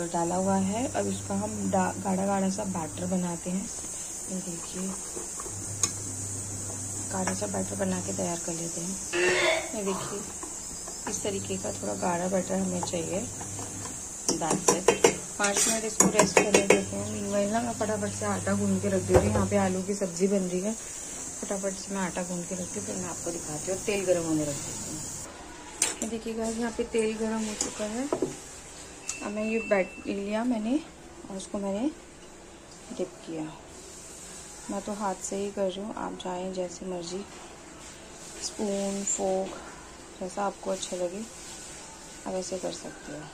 डाला हुआ है। अब इसका हम गाढ़ा गाढ़ा सा बैटर बनाते हैं। ये देखिए, गाढ़ा सा बैटर बना के तैयार कर लेते हैं। ये देखिए, इस तरीके का थोड़ा गाढ़ा बैटर हमें चाहिए। दाल से 5 मिनट इसको रेस्ट करने देते हैं। मीनवाइल ना मैं फटाफट से आटा गूंद के रख दे रही हूँ। यहाँ पे आलू की सब्जी बन रही है, फटाफट से मैं आटा गूंद के रखती हूँ, फिर मैं आपको दिखाती हूँ। तेल गर्म होने रख देती हूँ। ये देखिएगा, यहाँ पे तेल गर्म हो चुका है। अब मैं ये बैट लिया मैंने और उसको मैंने डिप किया। मैं तो हाथ से ही कर रही हूँ, आप चाहें जैसे मर्जी, स्पून फोक जैसा आपको अच्छा लगे आप ऐसे कर सकते हो।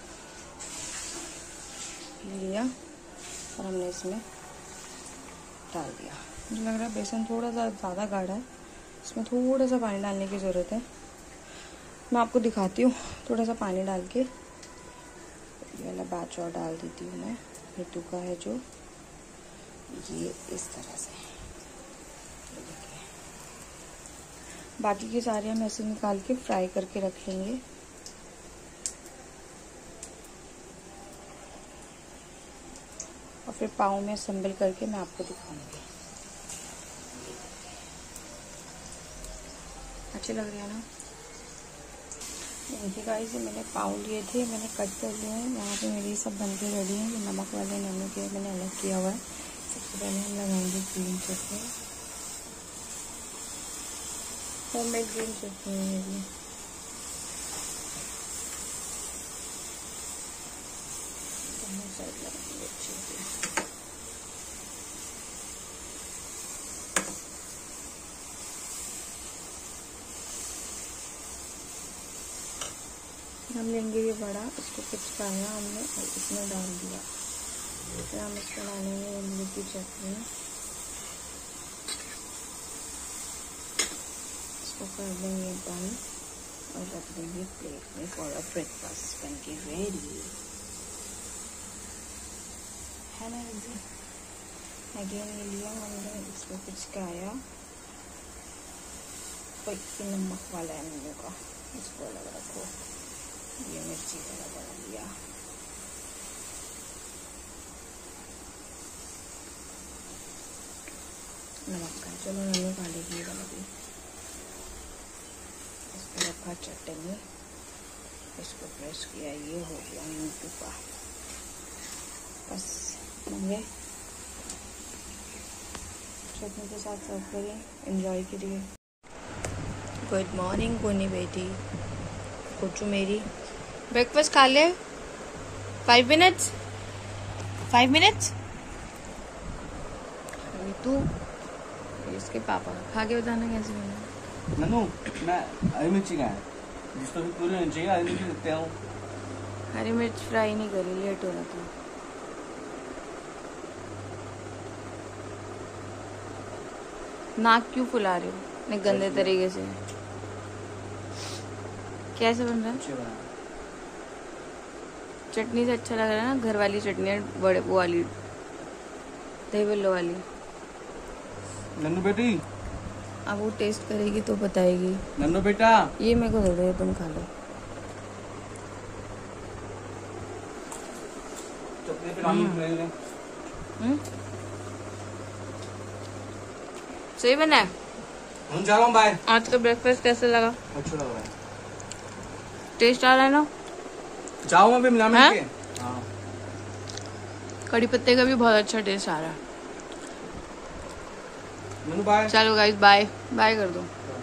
लिया और हमने इसमें डाल दिया। मुझे लग रहा है बेसन थोड़ा सा ज़्यादा गाढ़ा है, इसमें थोड़ा सा पानी डालने की ज़रूरत है। मैं आपको दिखाती हूँ। थोड़ा सा पानी डाल के ये वाला बैच और डाल देती हूँ मैं। ऋतु का है जो, ये इस तरह से। बाकी के सारे हम ऐसे निकाल के फ्राई करके रख लेंगे। और फिर पाव में असेंबल करके मैं आपको दिखाऊंगी। अच्छे लग रहे हैं ना? देखिए गाइस, ये मैंने पाव लिए थे, मैंने कट कर लिए हैं। यहाँ पे मेरी सब बनके रेडी हैं। ये नमक वाले नमक के मैंने अलग किया हुआ है। सबसे पहले हम लगाएंगे green chutney. Homemade green chutney है ये। हम लेंगे ये बड़ा, इसको पिचकाया हमने और इसमें डाल दिया। फिर हम इसको डालेंगे इमली की चटनी, इसको कर देंगे बंद और रख देंगे प्लेट में फॉर अ ब्रेकफास्ट बन के रेडी है ना। अगेन ये लिया हमने, इसको पिचकाया। कोई नमक वाला है मेरे का, इसको अलग रखो। ये मिर्ची वाला डाल दिया। नमक का चलो नमक डालेगी ये वाला भी। इसको रखा चटनी, इसको प्रेस किया, ये हो गया नींबू का। बस होंगे, चटनी के साथ सर्व करें, एंजॉय करिए। गुड मॉर्निंग कोनी बेटी, कोचू मेरी। ब्रेकफास्ट खा ले। 5 मिनट्स 5 मिनट्स। तू इसके पापा खा के बताना कैसे बना। नन्नू, मैं हरी मिर्ची का है, जिसको भी पूरी होनी चाहिए हरी मिर्ची देते हूँ। हरी मिर्च फ्राई नहीं करी, लेट हो रहा था। नाक क्यों फुला रहे हो इतने गंदे तरीके से? कैसे बन रहा है? चटनी से अच्छा लग रहा है ना, घर वाली चटनी है, बड़े वो वाली दही बल्लो वाली। नन्नू बेटी, अब वो टेस्ट करेगी तो बताएगी। नन्नू बेटा, ये मेरे को दे दो, तुम खा लो। चटनी पे पानी डालेंगे। सही बना है। हम जा रहा हूँ, बाय। आज का ब्रेकफास्ट कैसे लगा? अच्छा लग रहा है। टेस्ट आ रहा है ना? जाओ मैं भी मिला मिल के। हाँ, कड़ी पत्ते का भी बहुत अच्छा टेस्ट आ रहा है। नन्नू बाय। चलो गाइस, बाय बाय कर दो।